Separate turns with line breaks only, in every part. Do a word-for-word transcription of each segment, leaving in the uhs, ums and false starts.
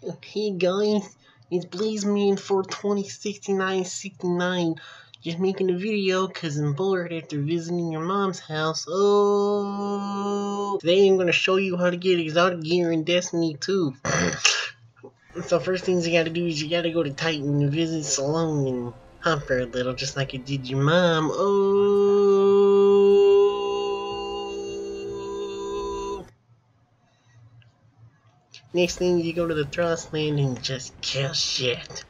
Hey guys, it's BlazeMan for twenty sixty-nine sixty-nine. Just making a video cause I'm bored after visiting your mom's house. Oh, today I'm gonna show you how to get exotic gear in Destiny two. So first things you gotta do is you gotta go to Titan and visit Salome and hump her a little, just like you did your mom. Oh. Next thing, you go to the Thrust land and just kill shit.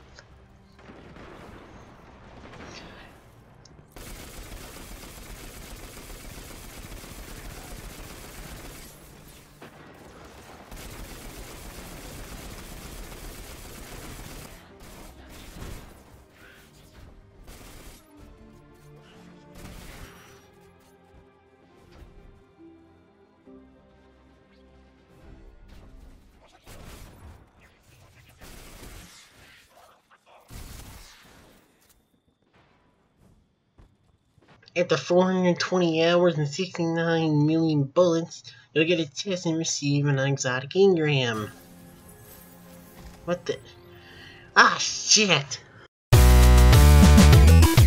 After four hundred twenty hours and sixty-nine million bullets, you'll get a test and receive an exotic engram. What the? Ah, shit!